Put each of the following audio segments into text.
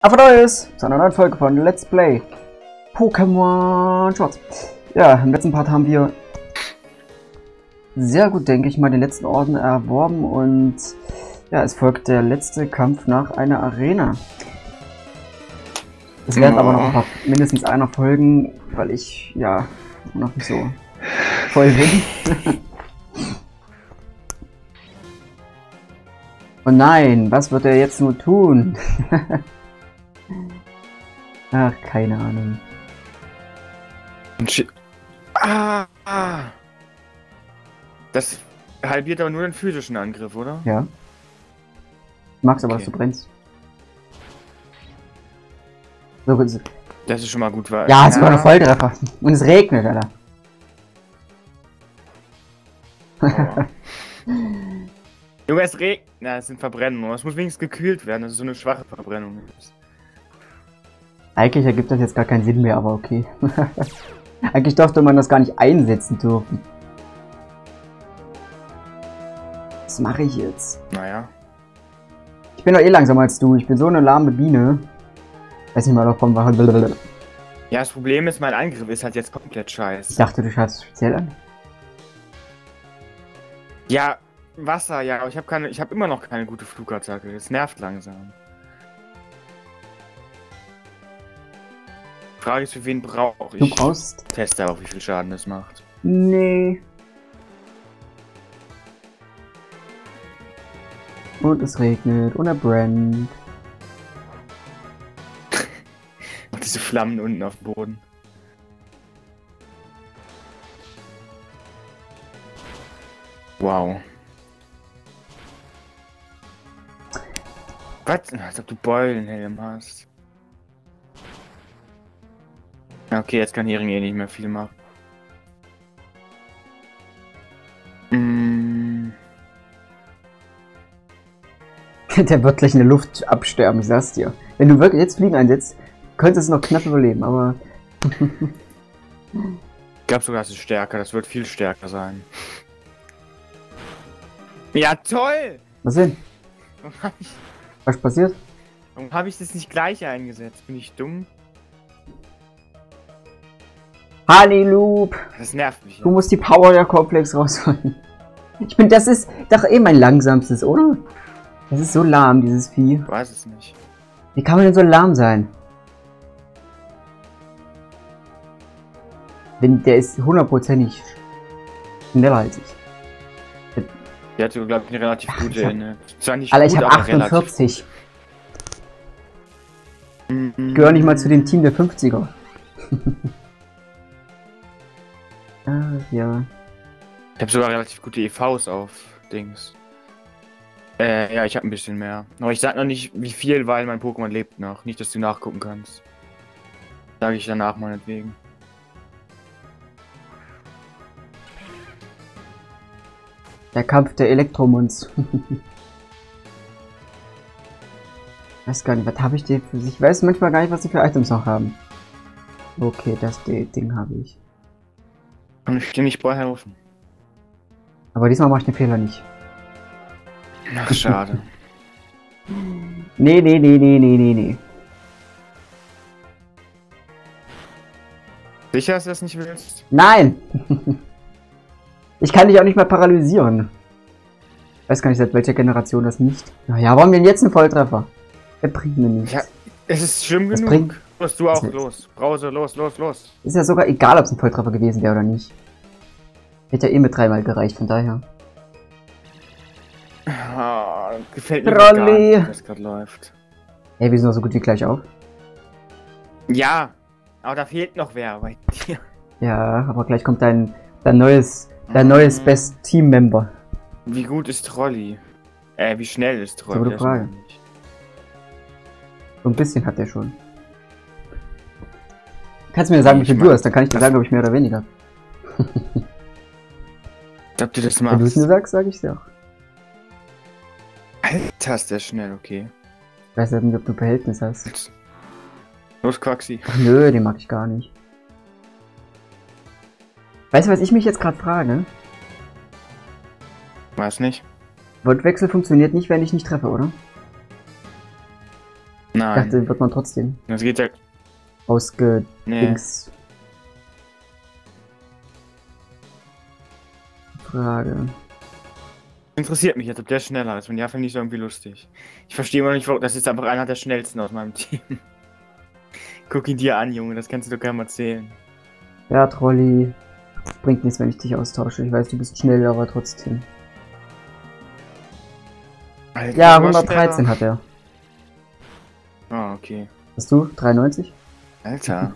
Aber Neues zu einer neuen Folge von Let's Play Pokémon Schwarz. Ja, im letzten Part haben wir sehr gut, denke ich mal, den letzten Orden erworben und ja, es folgt der letzte Kampf nach einer Arena. Es werden aber noch mindestens einer folgen, weil ich ja noch nicht so voll bin. Oh nein, was wird er jetzt nur tun? Ach, keine Ahnung. Das halbiert aber nur den physischen Angriff, oder? Ja. Ich mag's aber, Okay. dass du brennst. So gut. Das ist schon mal gut, weil... Ja, sogar noch Volltreffer. Und es regnet, Alter. Oh. Junge, es regnet. Na, es sind Verbrennungen. Es muss wenigstens gekühlt werden, dass es so eine schwache Verbrennung ist. Eigentlich ergibt das jetzt gar keinen Sinn mehr, aber okay. Eigentlich durfte man das gar nicht einsetzen dürfen. Was mache ich jetzt? Naja. Ich bin doch eh langsamer als du. Ich bin so eine lahme Biene. Weiß nicht mal davon, was. Ja, das Problem ist, mein Angriff ist halt jetzt komplett Ich scheiße. dachte, du schaust speziell an. Ja, Wasser, ja, aber ich habe immer noch keine gute Flugattacke. Das nervt langsam. Frage ist, für wen brauche Du ich? brauchst. Teste auch, wie viel Schaden das macht. Nee. Und es regnet und er brennt. Und diese Flammen unten auf dem Boden. Wow. Was? Als ob du Beulenhelm hast. Okay, jetzt kann Hering eh nicht mehr viel machen. Der wird gleich in der Luft absterben, ich sag's dir. Wenn du wirklich jetzt Fliegen einsetzt, könntest du es noch knapp überleben, aber... Ich glaube sogar, es ist stärker. Das wird viel stärker sein. Ja, toll! Was denn? Warum Was passiert? hab ich das nicht gleich eingesetzt? Bin ich dumm? Haliloop! Das nervt mich. Du musst die Power der Komplex rausholen. Ich bin, das ist doch eh mein langsamstes, oder? Das ist so lahm, dieses Vieh. Ich weiß es nicht. Wie kann man denn so lahm sein? Wenn der ist hundertprozentig schneller als ich. Die hat sogar, glaube ich, eine relativ gute Inne. Zwar nicht Alter, ich gut, habe aber 48. relativ. Ich gehöre nicht mal zu dem Team der 50er. Ah, ja. Ich habe sogar relativ gute EVs auf Dings. Ja, ich habe ein bisschen mehr. Aber ich sag noch nicht, wie viel, weil mein Pokémon lebt noch. Nicht, dass du nachgucken kannst. Sage ich danach meinetwegen. Der Kampf der Elektromons. Weiß gar nicht, was habe ich denn für sich? Ich weiß manchmal gar nicht, was sie für Items noch haben. Okay, das Ding habe ich. Kann ich dir nicht vorher helfen? Aber diesmal mache ich den Fehler nicht. Ach, schade. Nee. Sicher, dass du das nicht willst? Nein! Ich kann dich auch nicht mal paralysieren. Ich weiß gar nicht, seit welcher Generation das nicht. Naja, warum denn jetzt ein Volltreffer? Der bringt mir nichts. Ja, es ist schlimm Das genug. bringt- Los, du auch, Das ist- los. Brause, los. Ist ja sogar egal, ob es ein Volltreffer gewesen wäre oder nicht. Hätte ja eh mit 3-mal gereicht, von daher. Ah, gefällt mir Trolli. gar nicht, wie das gerade läuft. Ey, wir sind doch so gut wie gleich auf. Ja, aber da fehlt noch wer bei dir. Ja, aber gleich kommt dein neues Best Team Member. Wie gut ist Trolli? Wie schnell ist Trolli? So gute Das Frage. meine ich. So ein bisschen hat der schon. Kannst du mir sagen, wie viel du hast, dann kann ich dir sagen, ob ich mehr oder weniger. Ob du das Wenn du es mir machst? sagst, sage ich es dir auch. Alter, ist der schnell, okay. Ich weiß nicht, ob du Behältnis hast. Jetzt. Los, Quaxi. Nö, den mag ich gar nicht. Weißt du, was ich mich jetzt gerade frage? Weiß nicht. Wortwechsel funktioniert nicht, wenn ich nicht treffe, oder? Ich Nein. dachte, wird man trotzdem Das geht ja. Nee. ausgedings. Frage. Interessiert mich jetzt, ob der schneller ist. Wenn ja, finde ich so irgendwie lustig. Ich verstehe immer nicht, warum. Das ist einfach einer der schnellsten aus meinem Team. Guck ihn dir an, Junge. Das kannst du doch gar nicht erzählen. Ja, Trolli. Bringt nichts, wenn ich dich austausche. Ich weiß, du bist schnell, aber trotzdem. Alter, Ja, du warst 113 schneller. hat er. Ah, okay. Hast du? 93? Alter.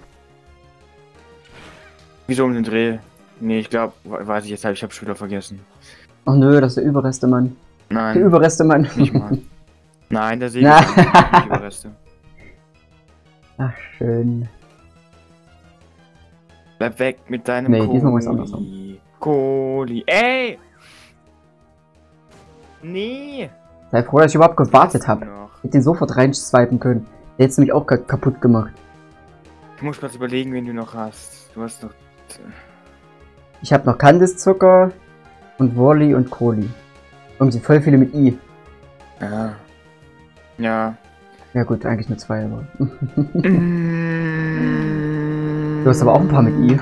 Wieso um den Dreh? Nee, ich glaube, weiß ich jetzt halt, ich habe schon wieder vergessen. Ach nö, das ist der Überreste, Mann. Der Nein, Überreste, Mann. nicht mal. Nein, der Na. Segel. Nicht Überreste. Ach, schön. Bleib weg mit deinem Nee, diesmal muss ich andersrum. Kohli. Ey! Nee! Sei froh, dass ich überhaupt gewartet habe. Noch. Ich hätte den sofort reinswipen können. Der hätte nämlich auch kaputt gemacht. Ich muss kurz überlegen, wen du noch hast. Du hast noch. Ich habe noch Kandiszucker und Wally und Kohli. Irgendwie voll viele mit I. Ja. Ja. Ja gut, eigentlich nur 2, aber... Du hast aber auch ein paar mit I.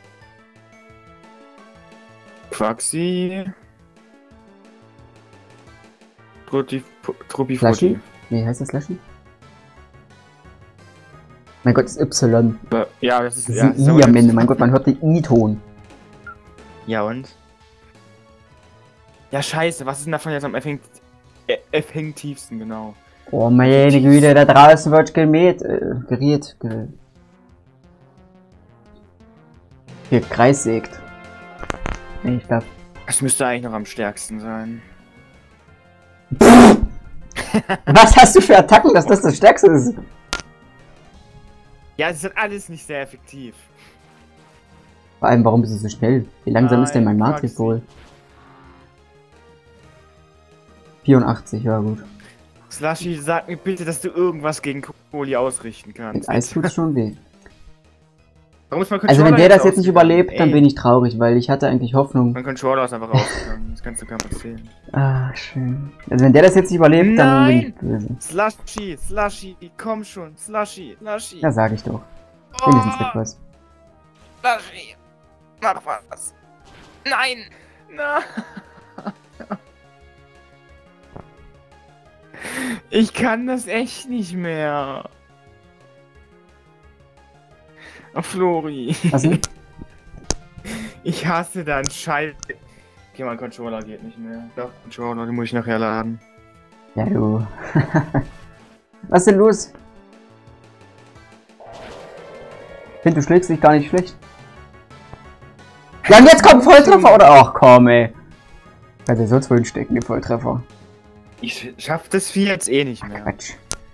Quaxi. Truppi Slushy? Nee, heißt das Slushy? Mein Gott, das ist Y. Ja, das ist Das ja. ist ein I am Ende. Mein Gott, man hört den I-Ton. Ja und? Ja, scheiße, was ist denn davon jetzt am effektivsten, genau? Oh meine Güte, da draußen wird gemäht. Gekreissägt. Nee, ich glaub. Das müsste eigentlich noch am stärksten sein. Was hast du für Attacken, dass das Stärkste ist? Ja, das ist alles nicht sehr effektiv. Vor allem, warum bist du so schnell? Wie langsam ist denn mein Nein, Matrix wohl? 84, ja gut. Slushy, sag mir bitte, dass du irgendwas gegen Kohli ausrichten kannst. Mit Eis tut's schon weh. Warum ist mein Also wenn Controller der das jetzt nicht ausgegangen? überlebt, dann Ey, bin ich traurig, weil ich hatte eigentlich Hoffnung. mein Controller ist einfach ausgegangen. Das kannst du gar nicht erzählen. Ah, schön. Also wenn der das jetzt nicht überlebt, dann bin ich böse. Slushy, komm schon. Slushy. Ja, sag ich doch. Wenigstens etwas. Slushy, mach was. Nein. Ich kann das echt nicht mehr. Oh, Flori. Was denn? Ich hasse deinen Scheiß. Okay, mein Controller geht nicht mehr. Doch, Controller, den muss ich nachher laden. Ja, du. Was ist denn los? Ich finde, du schlägst dich gar nicht schlecht. Ja, und jetzt kommt ein Volltreffer, oder? Ach komm, ey. Ja, der soll's wohl stecken, der Volltreffer. Ich schaff das Vieh jetzt eh nicht mehr. Quatsch.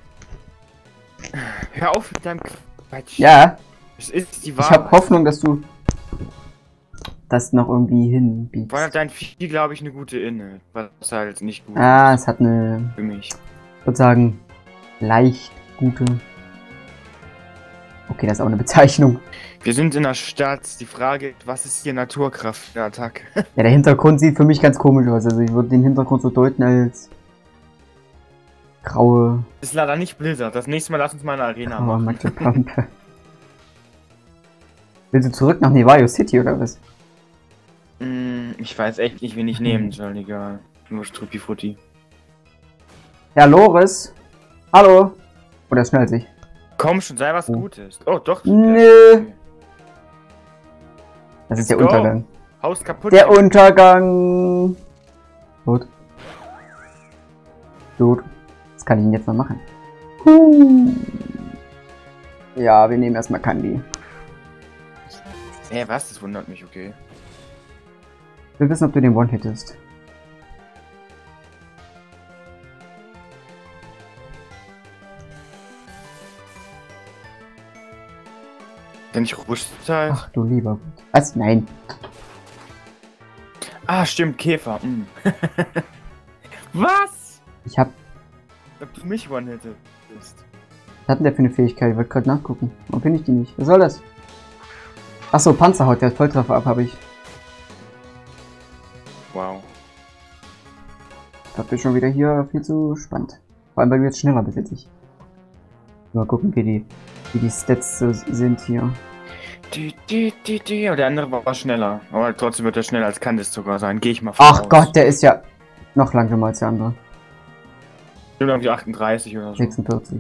Hör auf mit deinem Quatsch. Ja, Es ist die ich Wahrheit. habe Hoffnung, dass du das noch irgendwie hinbiegst. Weil dein Vieh, glaube ich, eine gute Inne. Was halt nicht gut Ah, ist es hat eine, für mich. ich würde sagen, leicht gute. Okay, das ist auch eine Bezeichnung. Wir sind in der Stadt. Die Frage ist, was ist hier Naturkraft für eine Attacke? Ja, der Hintergrund sieht für mich ganz komisch aus. Also ich würde den Hintergrund so deuten als graue Das ist leider nicht Blizzard. Das nächste Mal lass uns mal eine Arena graue machen. Matschepampe. Willst du zurück nach Nevayo City oder was? Ich weiß echt nicht, wen ich nehmen soll. Egal. Nur Struppi Frutti. Ja, Loris. Hallo. Oder er schnallt sich. Komm schon, sei was Oh. Gutes. Oh, doch. Nö. Okay. Das ist der Let's go. Untergang. Haus kaputt. Der Untergang. Gut. Gut. Was kann ich denn jetzt noch machen? Ja, wir nehmen erstmal Candy. Was? Das wundert mich, okay. Ich will wissen, ob du den One hittest. Denn ich Rüstzeit. Ach du lieber Gott. Was? Nein. Ah, stimmt, Käfer. Was? Ich hab. Ob du mich one hättest. Was hat denn der für eine Fähigkeit? Ich wollte gerade nachgucken. Warum finde ich die nicht? Was soll das? Achso, Panzerhaut, der hat Volltreffer ab, habe ich. Wow. Das wird schon wieder hier viel zu spannend. Vor allem, weil du jetzt schneller bist als ich. Mal gucken, wie die Stats so sind hier. Aber der andere war schneller. Aber trotzdem wird er schneller als kann das sogar sein. Gehe ich mal von Ach aus. Gott, der ist ja noch langsamer als der andere. Irgendwie 38 oder so. 46.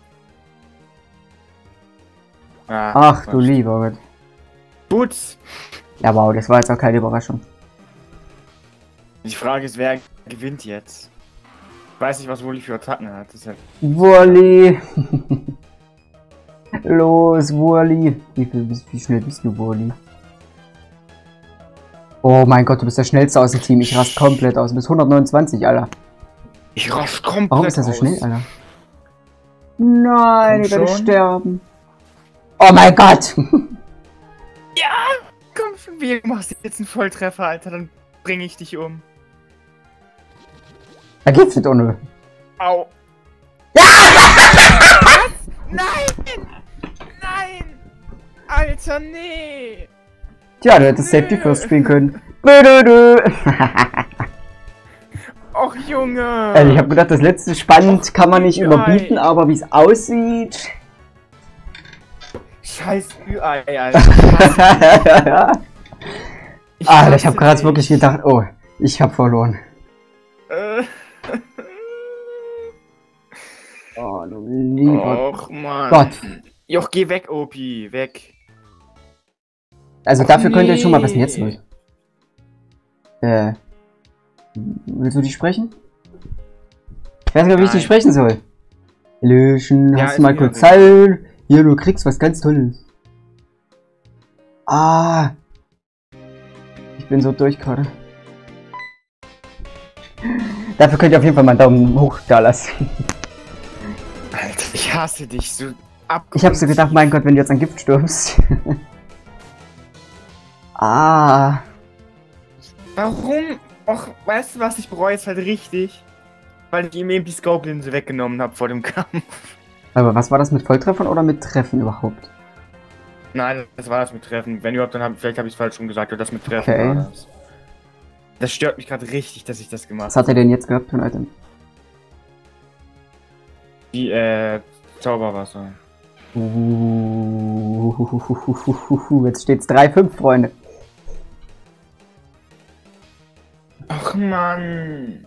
Ah, Ach du lieber Gott. Putz! Ja, wow, das war jetzt auch keine Überraschung. Die Frage ist, wer gewinnt jetzt? Ich weiß nicht, was Wurli für Attacken hat. Deshalb... Wurli! Los, Wurli! Wie schnell bist du, Wurli? Oh mein Gott, du bist der Schnellste aus dem Team. Ich rast komplett aus. Du bist 129, Alter. Ich rasch komplett Warum ist das so aus. schnell, Alter? Nein, Komm ich werde schon. sterben. Oh mein Gott! Ja! Komm schon, wie du machst jetzt einen Volltreffer, Alter. Dann bringe ich dich um. Da geht's nicht ohne. Au! Ja! Was? Nein! Nein! Alter, nee! Tja, du hättest Safety First spielen können. Bödödö. Och, Junge! Also ich habe gedacht, das letzte spannend kann man nicht überbieten, aber wie es aussieht. Scheiß Ü-Ei, Alter. Alter, ich habe gerade wirklich gedacht, oh, ich habe verloren. Oh, du lieber Och, Mann. Gott. Joch, geh weg, Opi, weg. Also Och, dafür könnt ihr schon mal, was nee. denn jetzt los? Willst du die sprechen? Ich weiß gar nicht, wie ich die Nein. sprechen soll. Hallöchen, Ja, hast ist du mal mir kurz egal. Zeit? Hier, du kriegst was ganz Tolles. Ah. Ich bin so durch gerade. Dafür könnt ihr auf jeden Fall mal einen Daumen hoch da lassen. Alter, ich hasse dich so ab. Ich hab so gedacht, mein Gott, wenn du jetzt an Gift stirbst. Ah. Warum? Och, weißt du was, ich bereue es halt richtig. Weil ich ihm eben die Scope-Linse weggenommen habe vor dem Kampf. Aber was war das mit Volltreffern oder mit Treffen überhaupt? Nein, das war das mit Treffen. Wenn überhaupt, dann vielleicht habe ich es falsch schon gesagt, aber das mit Treffen Okay. war das. Das stört mich gerade richtig, dass ich das gemacht Was hat er denn jetzt gehabt für ein Item? Die, Zauberwasser. Jetzt steht's 3-5, Freunde. Ach Mann.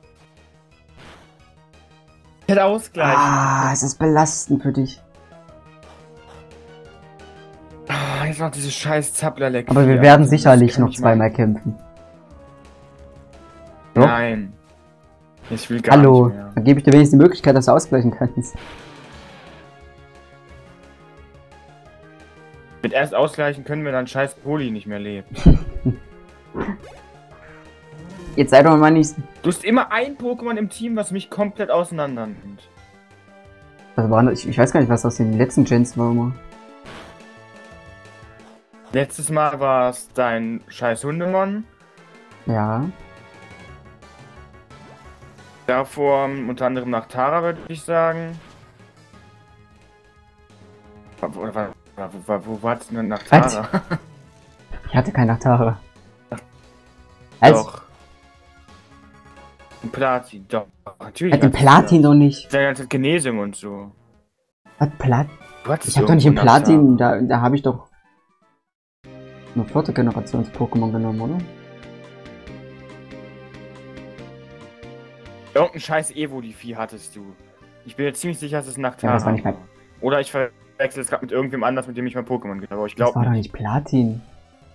Ich hätte ausgleichen. Ah, es ist belastend für dich. Ah, jetzt noch diese scheiß Zapplerleck. Aber wir werden sicherlich noch zweimal kämpfen. Doch? Nein. Ich will gar Hallo, nicht mehr. dann gebe ich dir wenigstens die Möglichkeit, dass du ausgleichen kannst. Mit erst ausgleichen können wir dann scheiß Poli nicht mehr leben. Jetzt sei doch mal nicht... Du hast immer ein Pokémon im Team, was mich komplett auseinander nimmt. Was war das? Ich weiß gar nicht, was aus den letzten Gens war immer. Letztes Mal war es dein scheiß Hundemon. Ja. Davor unter anderem nach Tara, würde ich sagen. Wo war es denn nach Was? Tara? Ich hatte keinen Nachtare. Also, Doch. Ein Platin, doch. Natürlich. hat den Platin doch nicht. Deine ganze Genesung und so. Was, Plat? Du hattest Ich hab doch nicht im irgendwo Platin, Nachtara. da habe ich doch eine 4. Generations Pokémon genommen, oder? Irgendein scheiß Evoli-Vieh hattest du. Ich bin jetzt ziemlich sicher, dass es nach Ja, das war nicht mein... Oder ich verwechsel es gerade mit irgendwem anders, mit dem ich mein Pokémon gehabt habe, aber ich Das glaube war doch nicht. nicht Platin.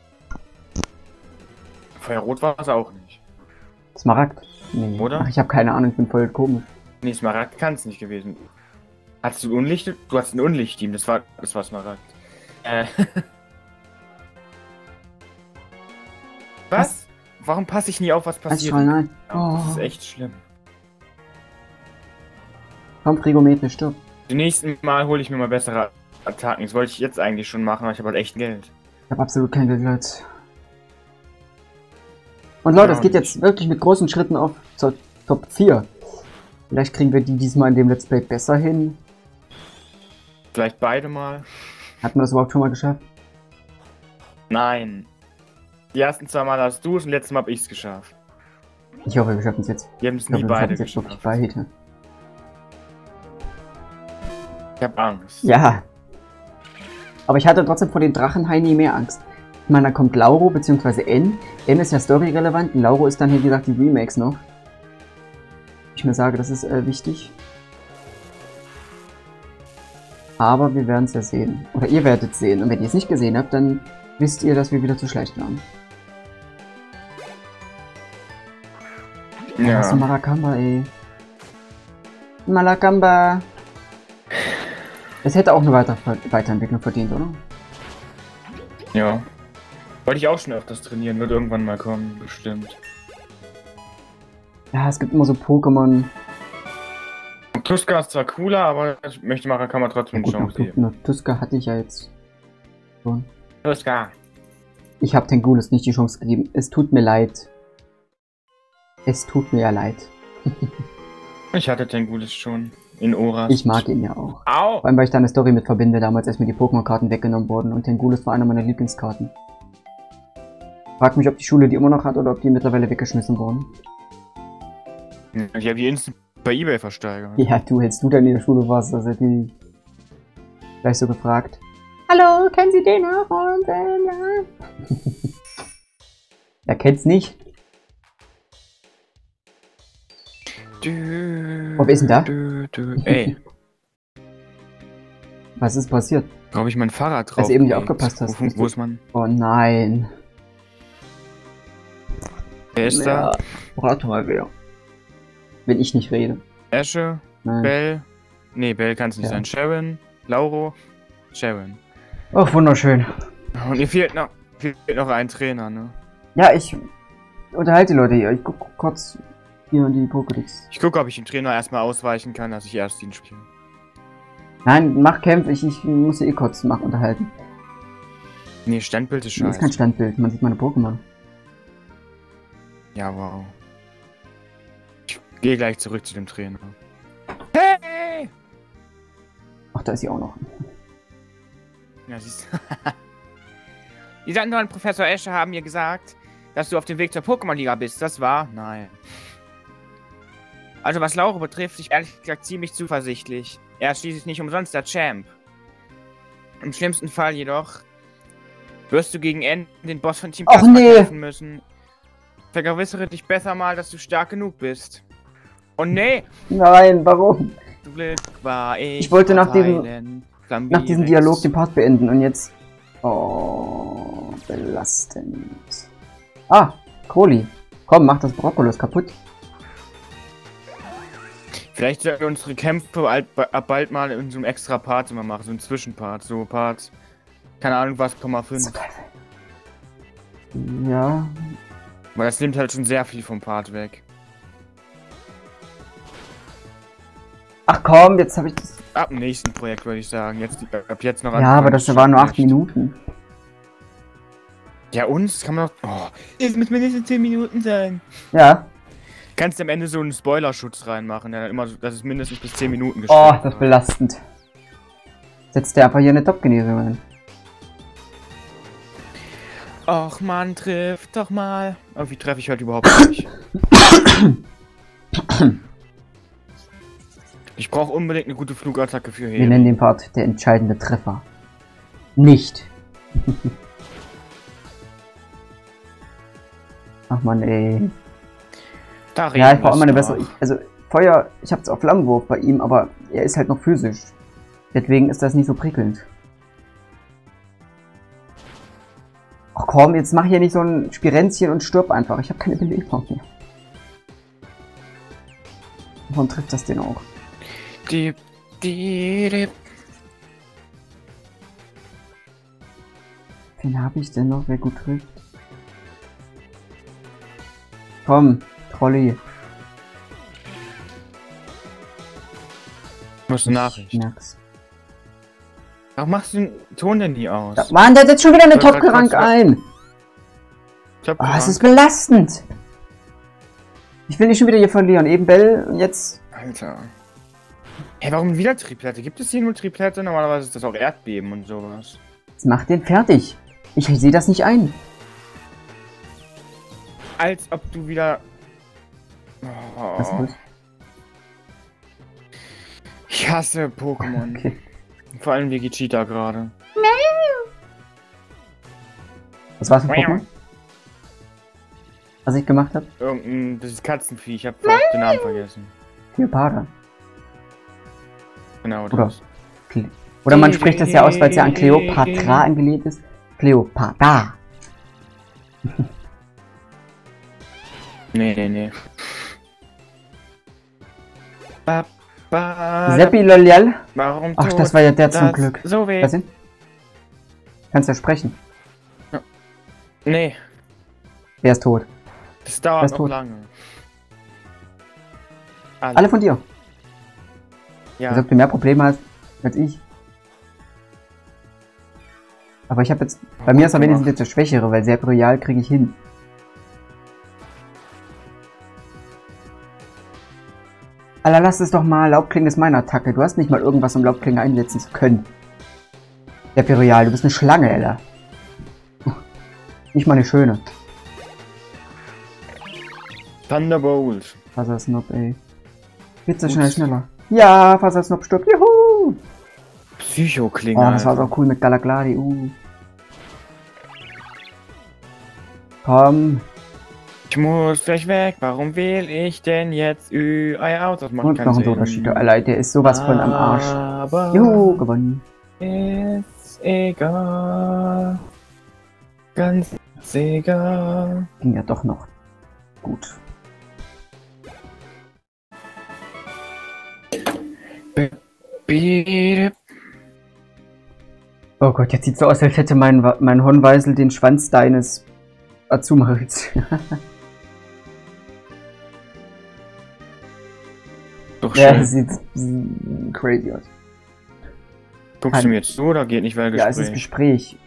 Feuerrot war es auch nicht. Smaragd? Nee. Oder? Ach, ich habe keine Ahnung, ich bin voll komisch. Nee, Smaragd kann es nicht gewesen. Hattest du Unlicht? Du hast ein Unlicht-Team, das war Smaragd. Was? Warum passe ich nie auf, was passiert? Nein. Das ist Oh. echt schlimm. Komm, Frigometer, stirb. Zum nächsten Mal hole ich mir mal bessere Attacken. Das wollte ich jetzt eigentlich schon machen, aber ich habe halt echt Geld. Ich habe absolut kein Geld, Leute. Und Leute, Ja, es geht und jetzt wirklich mit großen Schritten auf zur Top 4. Vielleicht kriegen wir die diesmal in dem Let's Play besser hin. Vielleicht beide mal. Hat man das überhaupt schon mal geschafft? Nein. Die ersten 2 Mal hast du es und letztes Mal habe ich es geschafft. Ich hoffe, wir schaffen es jetzt. Wir haben es Ich nie hoffe, wir beide schaffen es jetzt wirklich geschafft. beide. Ich hab Angst. Ja. Aber ich hatte trotzdem vor den Drachenhaini mehr Angst. Ich meine, da kommt Lauro bzw. N. N ist ja storyrelevant und Lauro ist dann, wie gesagt, die Remakes noch. Ich mir sage, das ist wichtig. Aber wir werden es ja sehen. Oder ihr werdet es sehen. Und wenn ihr es nicht gesehen habt, dann wisst ihr, dass wir wieder zu schlecht waren. Ja. Was ist Malakamba, ey. Malakamba. Es hätte auch eine Weiterentwicklung verdient, oder? Ja. Wollte ich auch schon öfters trainieren, wird irgendwann mal kommen, bestimmt. Ja, es gibt immer so Pokémon. Tuska ist zwar cooler, aber ich möchte Marakama trotzdem eine Chance geben. Tuska hatte ich ja jetzt schon. Tuska. Ich habe Tengulis nicht die Chance gegeben. Es tut mir leid. Es tut mir ja leid. Ich hatte Tengulis schon in Oras. Ich mag ihn ja auch. Au! Vor allem, weil ich da eine Story mit verbinde, damals als mir die Pokémon-Karten weggenommen wurden. Und Tengulis war einer meiner Lieblingskarten. Frag mich, ob die Schule die immer noch hat oder ob die mittlerweile weggeschmissen wurden. Ich habe die instant bei eBay versteigert. Ja, du, hättest du dann in der Schule warst, das hätte ich gleich so gefragt. Hallo, kennen Sie den noch? Und, ja. Er kennt's nicht. Oh, wer ist denn da? Ey. Was ist passiert? Da habe ich mein Fahrrad drauf. Als du eben nicht aufgepasst hast. Wo ist man? Oh nein. Wer ist da? Rat mal wer. Wenn ich nicht rede. Asche, Nein. Bell. Nee, Bell kann es nicht Ja. sein. Sharon, Lauro, Sharon. Oh, wunderschön. Und ihr fehlt noch ein Trainer, ne? Ja, ich unterhalte die Leute hier. Ich guck kurz hier in die Pokédex. Ich gucke, ob ich dem Trainer erstmal ausweichen kann, dass ich erst ihn spiele. Nein, mach Kämpfe. Ich muss hier eh kurz unterhalten. Nee, Standbild ist Das ist kein scheiße. Standbild. Man sieht meine Pokémon. Ja, wow. Ich gehe gleich zurück zu dem Trainer. Hey! Ach, da ist sie auch noch. Ja, siehst du. Die Sandra und Professor Escher haben mir gesagt, dass du auf dem Weg zur Pokémon-Liga bist. Das war? Nein. Also was Lauro betrifft, ich ehrlich gesagt ziemlich zuversichtlich. Er ist schließlich nicht umsonst der Champ. Im schlimmsten Fall jedoch wirst du gegen N den Boss von Team Och, Plasma nee. kämpfen müssen. Vergewissere dich besser mal, dass du stark genug bist. Und nee, Nein, warum? zum Glück war Ich wollte nach diesem Flambirex. nach diesem Dialog den Part beenden und jetzt... Oh, belastend. Ah, Crowley. Komm, mach das Brokkolos kaputt. Vielleicht sollten wir unsere Kämpfe bald mal in so einem extra Part immer machen, so ein Zwischenpart, so Part, keine Ahnung was, 0,5. Ja. Weil das nimmt halt schon sehr viel vom Part weg. Ach komm, jetzt habe ich das... Ab dem nächsten Projekt würde ich sagen, ab jetzt noch Ja, aber das waren nur 8 Minuten. Ja, uns kann man doch... Oh, jetzt müssen mindestens 10 Minuten sein. Ja. Kannst du am Ende so einen Spoilerschutz reinmachen, der dann immer, dass es mindestens bis 10 Minuten Oh, wird. das ist belastend. Setzt der einfach hier eine Top-Genesung ein. Och man, trifft doch mal. Irgendwie treffe ich heute überhaupt nicht. Ich brauche unbedingt eine gute Flugattacke für Wir Heli. nennen den Part der entscheidende Treffer. Nicht. Ach man, ey. Da Ja, ich reden brauche immer wir eine noch. bessere... Also, Feuer... Ich habe zwar Flammenwurf bei ihm, aber er ist halt noch physisch. Deswegen ist das nicht so prickelnd. Ach komm, jetzt mach hier nicht so ein Spirenzchen und stirb einfach. Ich habe keine Belegung mehr. Warum trifft das den auch? Dip, dip. Wen habe ich denn noch, wer gut trifft? Komm, Trolli. Was ist eine Nachricht? Max. Warum machst du den Ton denn nie aus? Ja, Mann, der setzt schon wieder eine Ich wollte Top-Gerank grad ein. Ich hab Ah, es gerankt. ist belastend. Ich will nicht schon wieder hier verlieren. Eben Bell und jetzt... Alter. Hey, warum wieder Triplette? Gibt es hier nur Triplette? Normalerweise ist das auch Erdbeben und sowas. Jetzt mach den fertig. Ich sehe das nicht ein. Als ob du wieder... Was ist Oh, los? ich hasse Pokémon. Okay. Vor allem Vegeta gerade. Was war's für ein Pokémon? Was ich gemacht habe? Irgendein, das ist Katzenvieh, ich habe den Namen vergessen. Cleopatra. Genau, Oder, das. oder man spricht das ja aus, weil es ja an Cleopatra angelehnt ist. Cleopatra. Nee. Seppi Lolial. Warum Ach, das war ja der zum das Glück. so weh? Was denn? Kannst ja sprechen. Nee, Wer ist tot? das Wer dauert ist noch tot? lange. Alle von dir. Ja. Als ob du mehr Probleme hast als ich. Aber ich habe jetzt... Bei mir ist am wenigstens jetzt der Schwächere, weil Seppi Royal kriege ich hin. Alter, lass es doch mal. Laubklingen ist meine Attacke. Du hast nicht mal irgendwas, um Laubklingen einsetzen zu können. Seppi Royal, du bist eine Schlange, Alter. Nicht mal eine schöne. Thunderbolt. Wassersnob, ey. Bitte schnell, schneller. Ja, Wassersnob stirbt. Juhu! Psycho-Klinge. Oh, das war so cool mit Galagladi. Komm. Ich muss gleich weg. Warum wähle ich denn jetzt Ü-Ei-Out? Das macht Und keinen noch ein Sinn. Unterschied. Alter, der ist sowas von am Arsch. Aber Juhu, gewonnen. ist egal. Ganz egal. Ging ja doch noch. Gut. Oh Gott, jetzt sieht so aus, als hätte mein Hornweisel den Schwanz deines Azumariz. Doch Ja, schön. das sieht crazy aus. Guckst du mir jetzt zu oder geht nicht weiter Ja, es ist Gespräch.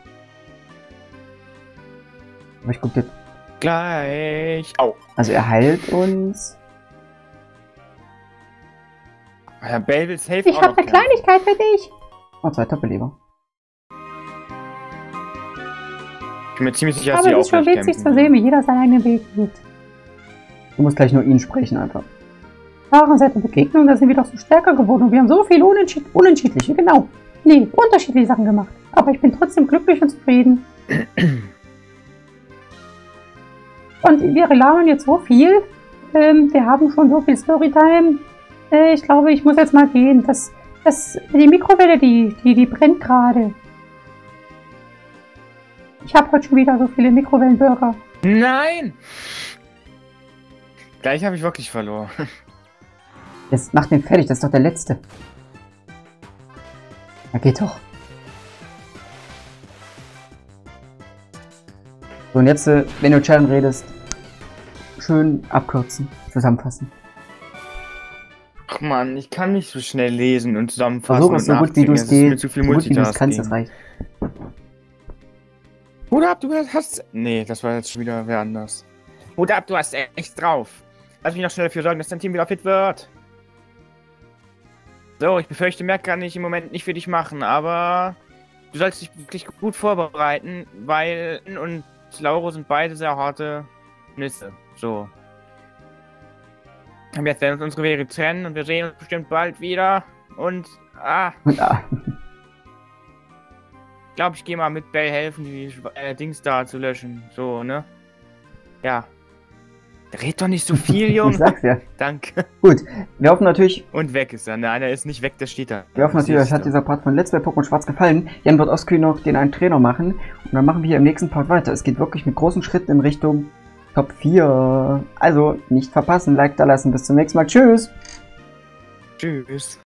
Aber ich guck jetzt. Gleich. Au. Also er heilt uns. Herr Bell will safe Ich auch habe noch eine kämpfen. Kleinigkeit für dich. Oh, 2 Doppelleber. Ich bin mir ziemlich sicher, dass Aber sie es auch ist schon gleich witzig kämpfen. zu sehen, wie jeder seinen eigenen Weg geht. Du musst gleich nur ihn sprechen einfach. Ach, seit der Begegnung, da sind wir doch so stärker geworden und wir haben so viele unterschiedliche, genau. Nee, unterschiedliche Sachen gemacht. Aber ich bin trotzdem glücklich und zufrieden. Und wir labern jetzt so viel. Wir haben schon so viel Storytime. Ich glaube, ich muss jetzt mal gehen. Die Mikrowelle, die brennt gerade. Ich habe heute schon wieder so viele Mikrowellenburger. Nein! Gleich habe ich wirklich verloren. Jetzt mach den fertig, das ist doch der letzte. Na geht doch. So, und jetzt, wenn du Challenge redest, schön abkürzen, zusammenfassen. Ach man, ich kann nicht so schnell lesen und zusammenfassen. Versuch es so gut wie du es geht. geht, Zu viel so gut wie du es kannst, Multitasking. das reicht. Hut ab, du hast... Nee, das war jetzt schon wieder wer anders. Hut ab, du hast echt drauf. Lass mich noch schnell dafür sorgen, dass dein Team wieder fit wird. So, ich befürchte, mehr kann ich im Moment nicht für dich machen, aber du sollst dich wirklich gut vorbereiten, weil und Lauro sind beide sehr harte Nüsse. So. Und jetzt werden uns unsere Wege trennen und wir sehen uns bestimmt bald wieder. Und, Und ich glaube, ich gehe mal mit Bell helfen, die Dings da zu löschen. So, ne? Ja. Red doch nicht so viel, Junge. ich sag's ja. Danke. Gut, wir hoffen natürlich, Und weg ist er. Nein, er ist nicht weg, der steht da. euch hat dieser Part von Let's Play Pokémon Schwarz gefallen. Jan wird offscreen noch den einen Trainer machen und dann machen wir hier im nächsten Part weiter. Es geht wirklich mit großen Schritten in Richtung Top 4. Also nicht verpassen, Like da lassen. Bis zum nächsten Mal. Tschüss! Tschüss.